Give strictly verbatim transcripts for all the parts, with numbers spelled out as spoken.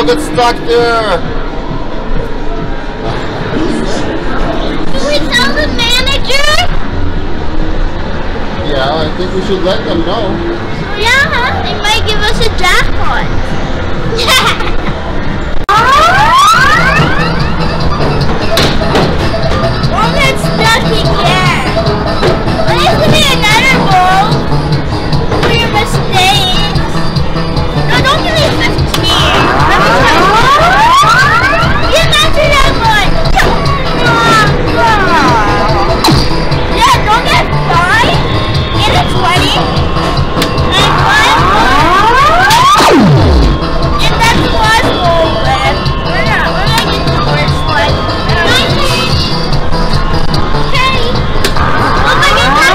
get stuck there. Can we tell the manager? Yeah, I think we should let them know. Yeah, they might give us a jackpot. Don't get stuck again. There's gonna be another bowl for your mistakes. No, don't give me fifteen. Let me try one. You got to that one. Yeah, don't get five. Get a twenty. And one. And that's one bowl left. We're not. We're gonna get the worst one. nineteen. Okay. Oh my God.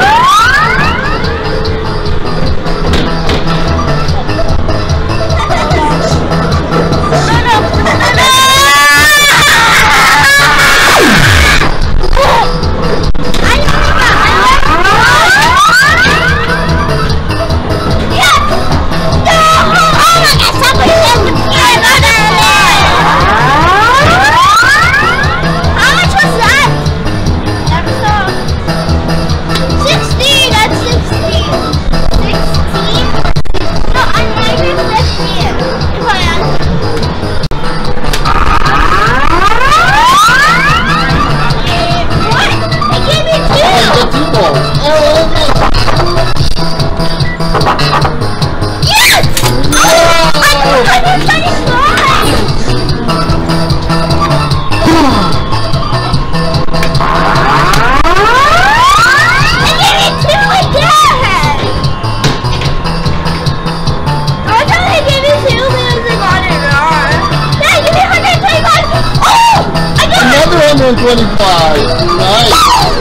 one twenty-five. Nice.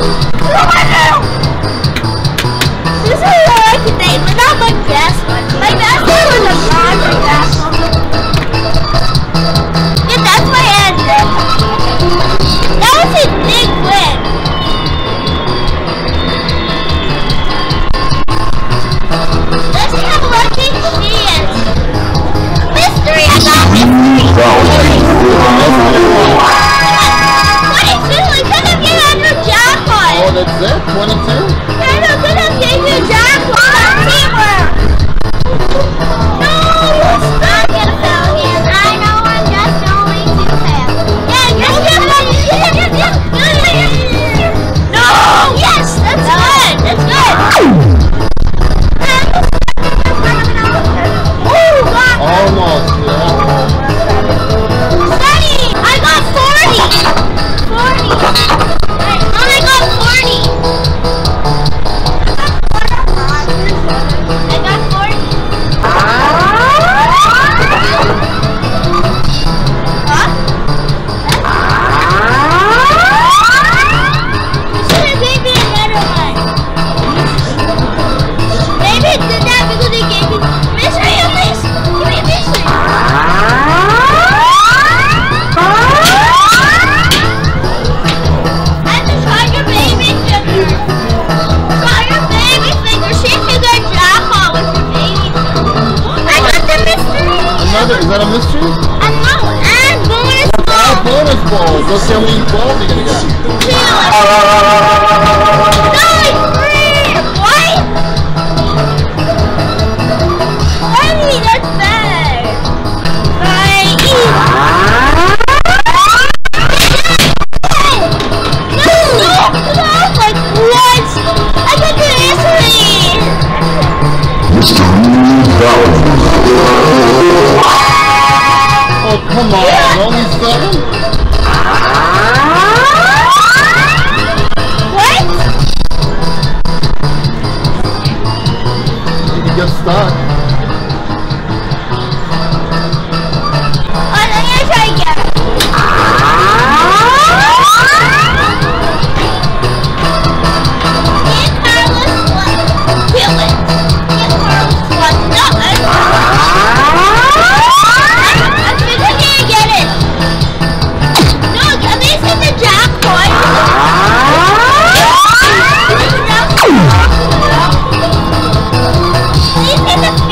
This is what I can name, but not my best one. My best one was a monster best one. Yeah, that's my answer. That was a big win. Let's have a lucky chance. Mystery, I got mystery. Oh, that's it? twenty-two? I don't think I'm getting a jackpot. Teamwork. No, you're stuck in a fail here. I know, I'm just going to fail. Yeah, you're still going to fail. No, yes, that's good. That's good. Almost, yeah. Sunny, I got forty. forty. Is that a mystery? I know, and bonus ball. Oh, bonus balls. Let's see how many balls you're gonna get. Nine, three, what? Honey, that's bad. Right. No, no, no, like what? I got the mystery. Oh, come on, yeah. Only seven? What? You can get stuck. Oh, I'm gonna try again. Give Carlos one. Kill it. Give Carlos one. No, I think I can't get it. No, at least in the jackpot. At least in the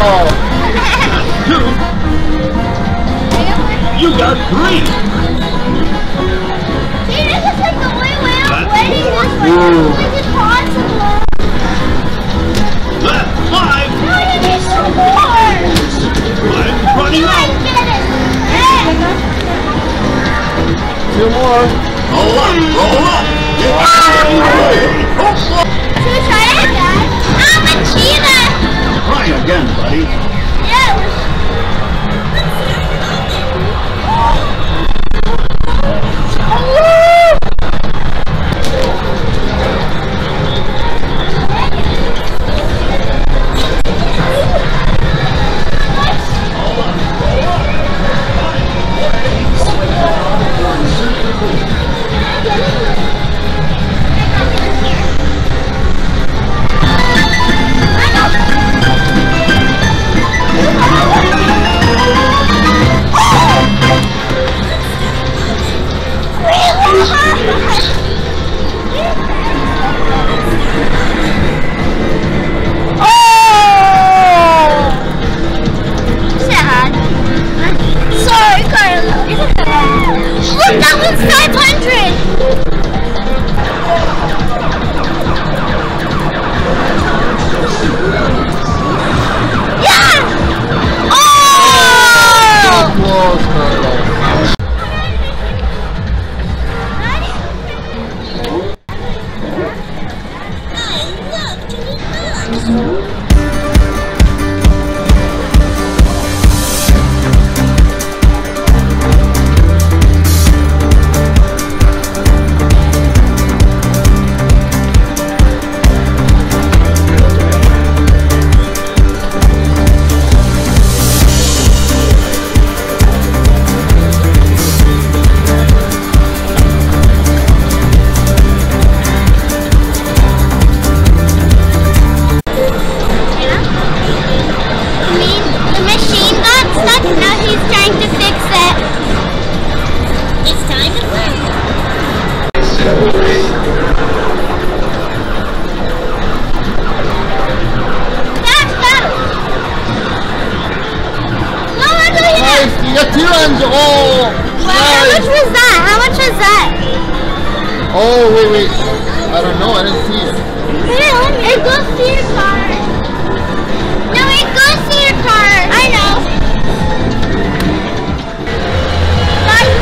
Two. You got three. See, this is like the only way I'm winning this one. Ooh. This is possible. That's five. No, you need some more. I'm running You out. might get it. Hey. Two more. Roll up, roll up. Should we try it again? I'm a cheetah. Try again, buddy. Yeah. Oh! How much was that? How much was that? Oh, wait, wait. I don't know. I didn't see it. It goes to your car. No, it goes to your car. I know. Guys,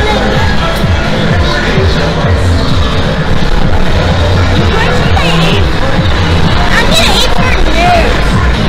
I'm gonna eat for nerds.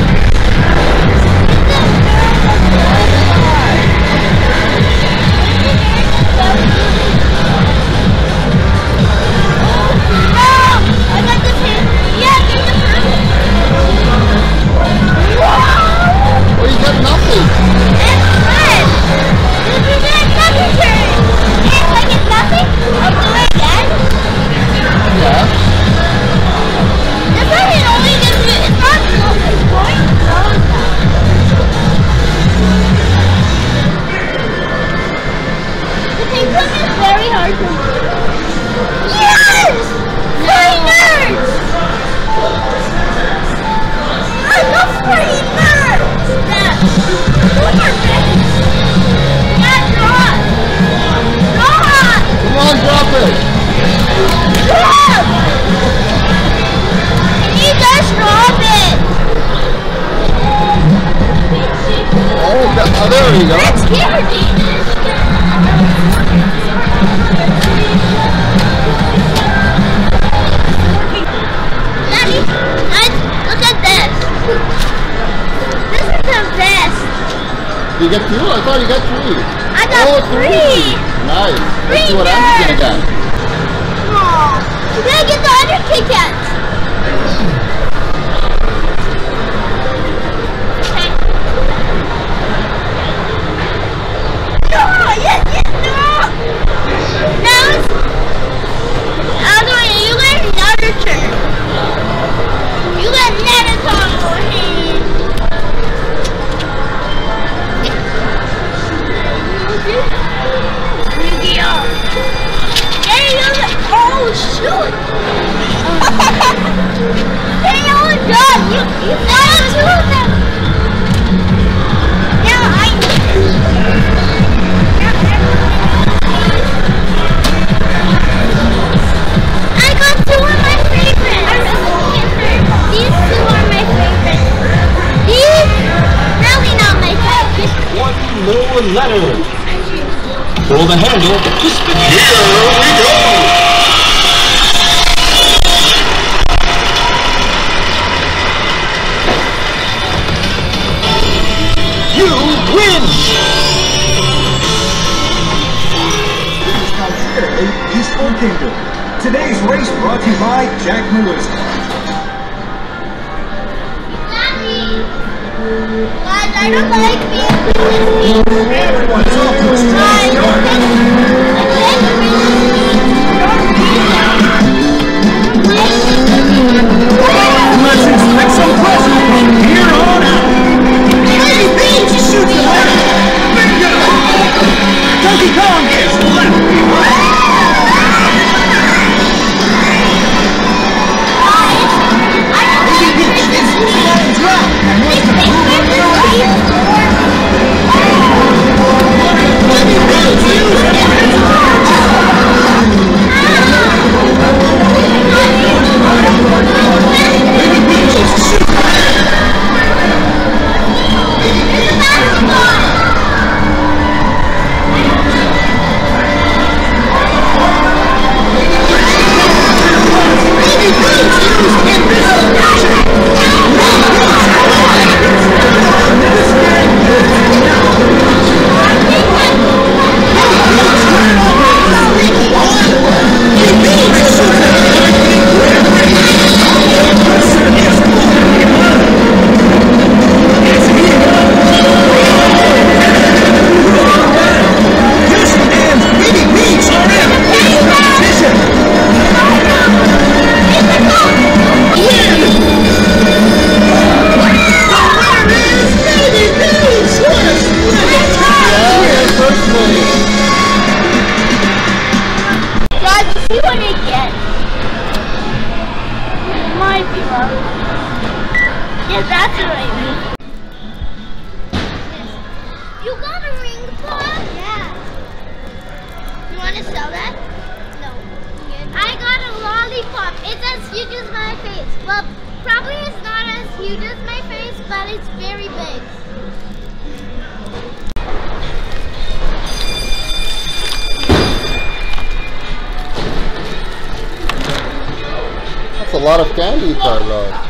Oh, there you go. That's scary. Daddy, look at this. This is the best. You get two? I thought you got three. I got oh, three. three. Nice. Three Let's see what I'm gonna get. Aww. You gotta get the other Kit Kats. Yes, yes, no! Now it's... Other way, you got another turn. You got another combo here. Yu-Gi-Oh! Hey, you got... Oh, shoot! Hey, oh, God! You, you got two of them! Pull the handle to spin. Here we go! You win! This is considered a peaceful kingdom. Today's race brought to you by Jack Lewis. Guys, I don't like being Everyone's off to a strong start. Let's expect some pressure from here on out. Hey, Beach, you shoot the left. Bingo! Donkey Kong is left behind. See what I get. Might be wrong. Yeah, that's what I mean. You got a ring pop? Yeah. You want to sell that? No. I got a lollipop. It's as huge as my face. Well, probably it's not as huge as my face, but it's very big. That's a lot of candy, Carlos.